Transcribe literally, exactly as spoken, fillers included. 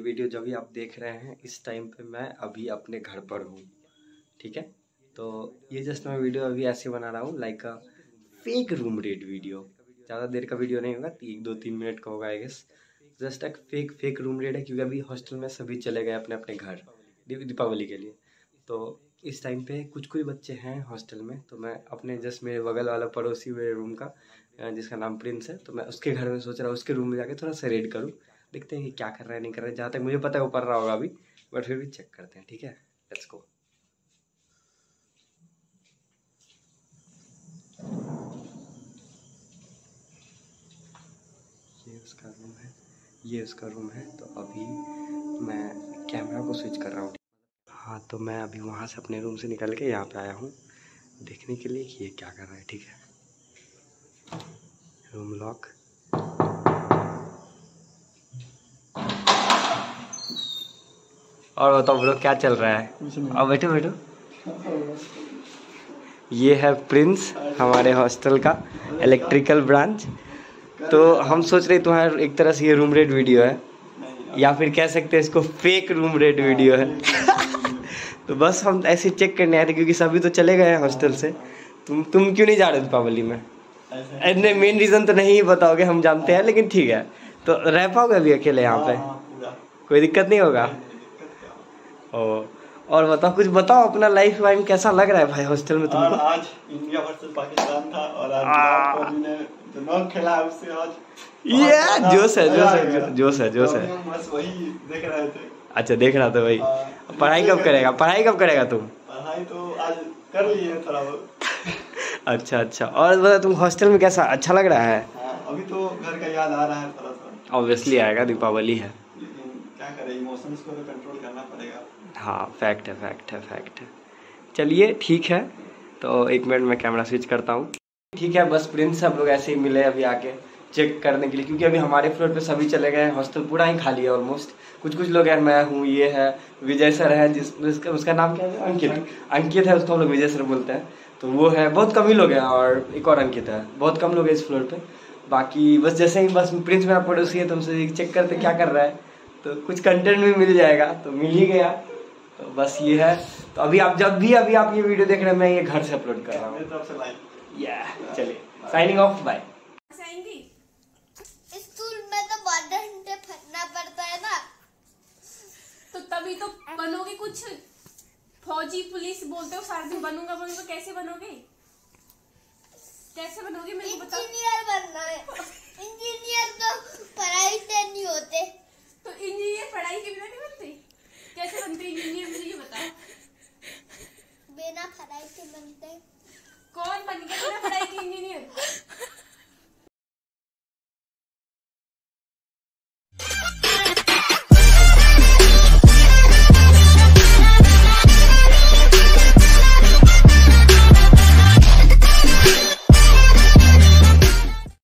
Video जो भी आप देख रहे हैं इस टाइम पे मैं अभी अपने घर पर हूँ, ठीक है। तो ये जस्ट मैं वीडियो अभी ऐसे बना रहा हूँ like a fake room rate video. ज़्यादा देर का वीडियो नहीं होगा, एक दो तीन मिनट का होगा आई गेस। जस्ट एक फेक फेक रूम रेट है क्योंकि अभी हॉस्टल में सभी चले गए अपने अपने घर दीपावली के लिए। तो इस टाइम पे कुछ कुछ बच्चे हैं हॉस्टल में, तो मैं अपने जस्ट मेरे बगल वाला पड़ोसी हुए रूम का जिसका नाम प्रिंस है, तो मैं उसके घर में सोच रहा हूँ उसके रूम में जाके थोड़ा सा रेड करूँ, देखते हैं कि क्या कर रहा है नहीं कर रहा है। जहाँ तक मुझे पता है वो पढ़ रहा होगा अभी, बट फिर भी चेक करते हैं, ठीक है। Let's go. ये उसका रूम है, ये उसका रूम है। तो अभी मैं कैमरा को स्विच कर रहा हूँ। हाँ, तो मैं अभी वहाँ से अपने रूम से निकल के यहाँ पे आया हूँ देखने के लिए कि ये क्या कर रहा है, ठीक है। Room lock. और बताओ ब्रो क्या चल रहा है? अब बैठो बैठो। ये है प्रिंस, हमारे हॉस्टल का इलेक्ट्रिकल ब्रांच। तो हम सोच रहे तुम्हारा एक तरह से ये रूम रेट वीडियो है, या फिर कह सकते हैं इसको फेक रूम रेट वीडियो है। तो बस हम ऐसे चेक करने आए थे क्योंकि सभी तो चले गए हैं हॉस्टल से। तुम तुम क्यों नहीं जा रहे दीपावली में? नहीं, मेन रीज़न तो नहीं बताओगे, हम जानते हैं, लेकिन ठीक है। तो रह पाओगे अभी अकेले यहाँ पे? कोई दिक्कत नहीं होगा? ओ, और बताओ कुछ बताओ, अपना लाइफ वाइफ कैसा लग रहा है भाई हॉस्टल में तुमको? आज इंडिया वर्सेस पाकिस्तान था और आज विराट कोहली ने जो नॉक खेला उससे आज ये जोश है जोश है जोश है जोश है। बस वही देख रहे थे। अच्छा, देख रहा था भाई। पढ़ाई कब करेगा पढ़ाई कब करेगा तुम? पढ़ाई तो आज कर लिए है थोड़ा बहुत। अच्छा अच्छा, और बता तुम हॉस्टल में कैसा, अच्छा लग रहा है? हाँ, अभी तो घर का याद आ रहा है थोड़ा सा। ऑब्वियसली आएगा, दीपावली है, लेकिन क्या करें, इमोशंस को तो कंट्रोल करना पड़ेगा। हाँ, फैक्ट है फैक्ट है फैक्ट है। चलिए ठीक है, तो एक मिनट में कैमरा स्विच करता हूँ। ठीक है, बस प्रिंस सब लोग ऐसे ही मिले अभी आके चेक करने के लिए, क्योंकि अभी हमारे फ्लोर पे सभी चले गए हैं, हॉस्टल पूरा ही खाली है ऑलमोस्ट। कुछ कुछ लोग हैं, मैं हूँ, ये है विजय सर है, जिस उसका उसका नाम क्या है, अंकित अंकित है, उसको हम लोग विजय सर बोलते हैं। तो वो है, बहुत कम ही लोग हैं, और एक और अंकित है, बहुत कम लोग हैं इस फ्लोर पे। बाकी बस जैसे ही बस प्रिंस मेरा पड़ोसी है, तुमसे चेक करते क्या कर रहा है, तो कुछ कंटेंट भी मिल जाएगा, तो मिल ही गया। तो बस ये है। तो अभी आप जब भी अभी आप ये वीडियो देख रहे हैं, मैं ये घर से अपलोड कर रहा हूँ। या चलिए, साइनिंग ऑफ, बाय। स्कूल में तो बहुत घंटे फटना पड़ता है ना, तो तभी तो बनोगे कुछ। फौजी पुलिस बोलते हो सारा दिन बनूंगा बनूंगा, कैसे बनोगे कैसे बनोगे मेरे को बताओ। इंजीनियर बनना है। इंजीनियर तो पढ़ाई से नहीं होते। तो इंजीनियर पढ़ाई के बिना नहीं बनते? कैसे बनते इंजीनियर, मुझे ये बताओ। बिना पढ़ाई के बनते। कौन बन गया बिना पढ़ाई के इंजीनियर?